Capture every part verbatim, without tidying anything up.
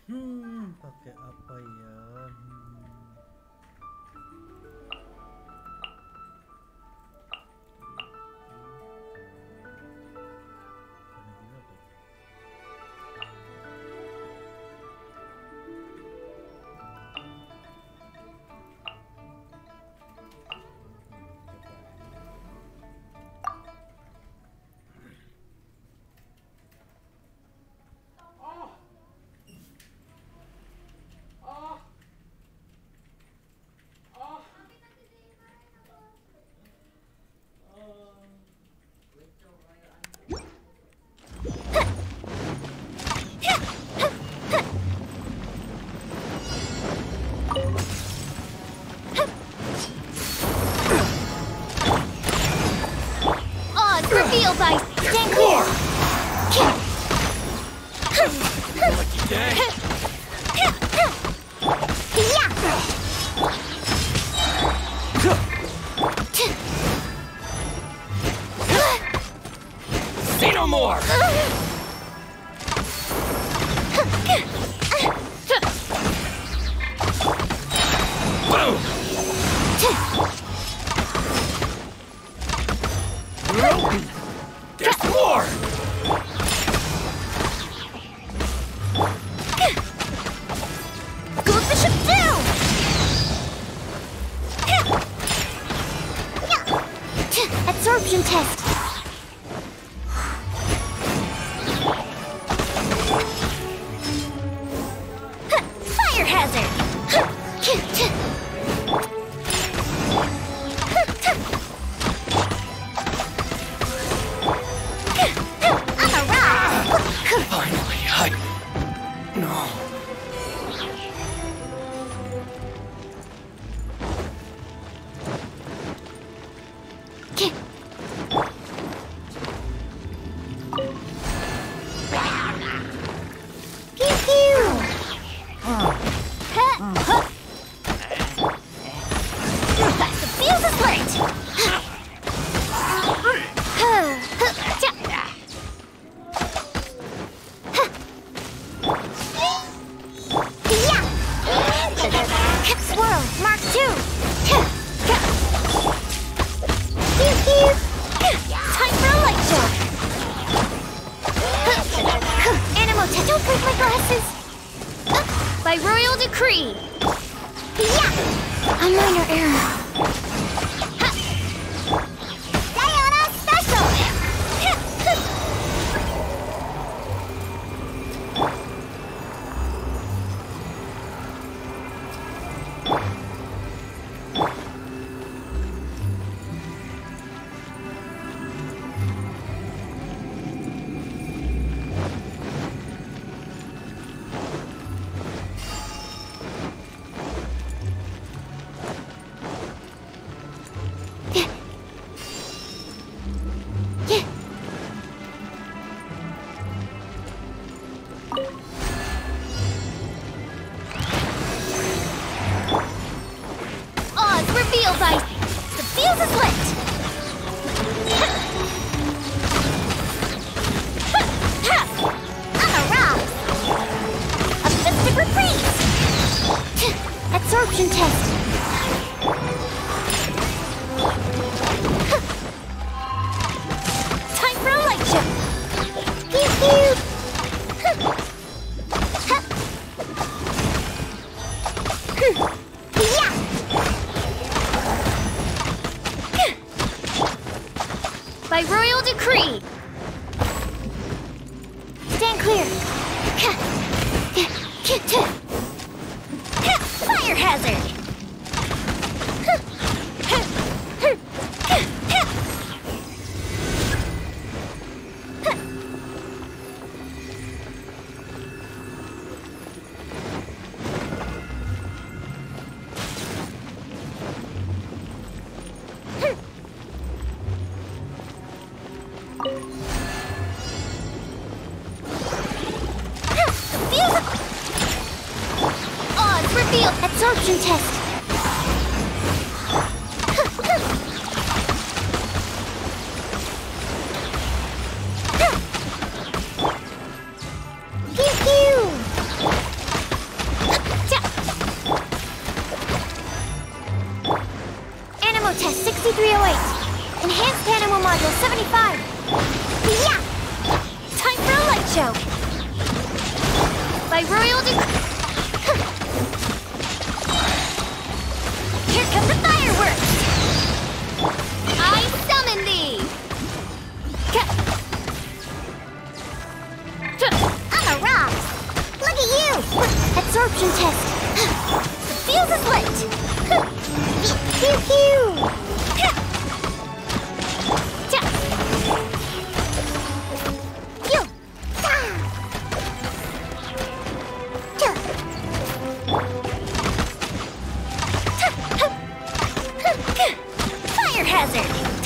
Hmm, pakai apa ya? Hmm. Reveal by stand clear. Lucky day. Say no more. Boom. There's more! Go Bishop down! Absorption test. Fire hazard. Finally, I... No. By royal decree. Yeah. A minor error. Diana special. Reveal by the fuse is lit. I'm a rock. A mystic reprise. Absorption test. Time for a light jump. Pew pew. By royal decree. Stand clear. Fire hazard. Odds reveal absorption test. Pew pew. seventy-five. Yeah! Time for a light show. By Royal De- Here come the fireworks! I summon thee! On the rocks! Look at you! Absorption test! The fuse is lit! Pew pew! Pew! Fire hazard!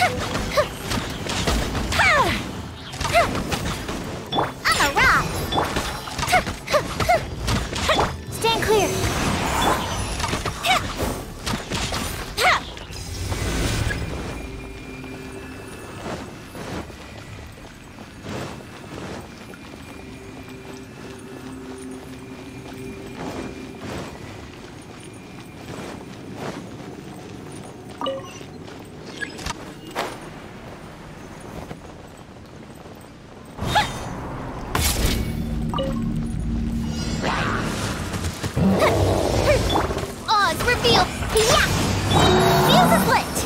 On the rock! Stand clear! Oz reveal! Yeah! Fuse is lit!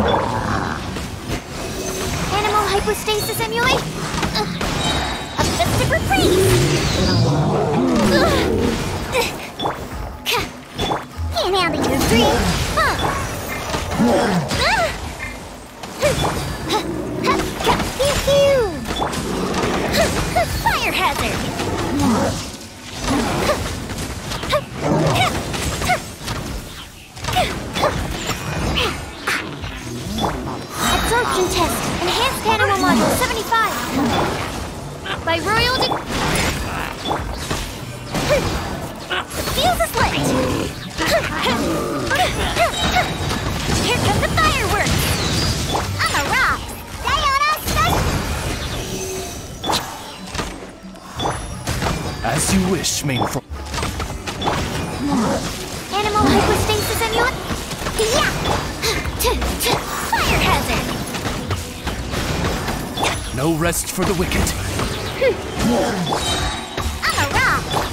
Animal hypostasis emulate! Uh, a festive reprise! Can't handle your dream! Huh. Pew pew! Fire hazard! Absorption test. Enhanced animal module seventy-five. By Royal De- The fuse is lit. Here come the fireworks. On the rocks. Sayonara, As you wish, main fro- Animal hypostasis amulet. Yeah. Fire hazard. No rest for the wicked. On the rock.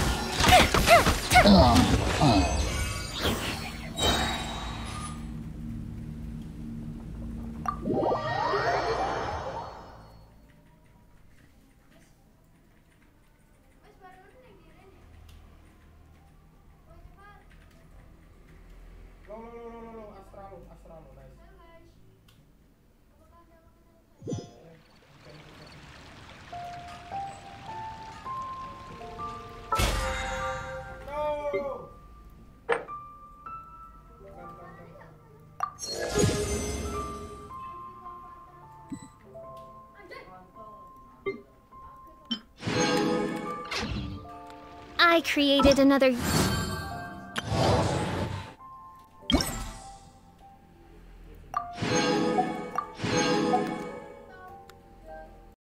I created another